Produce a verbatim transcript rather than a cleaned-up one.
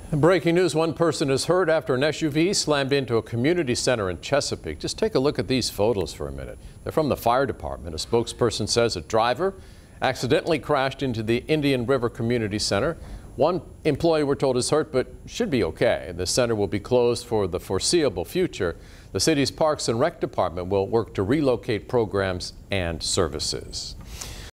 Breaking news, one person is hurt after an S U V slammed into a community center in Chesapeake. Just take a look at these photos for a minute. They're from the fire department. A spokesperson says a driver accidentally crashed into the Indian River Community Center. One employee, we're told, is hurt but should be okay. The center will be closed for the foreseeable future. The city's Parks and Rec department will work to relocate programs and services.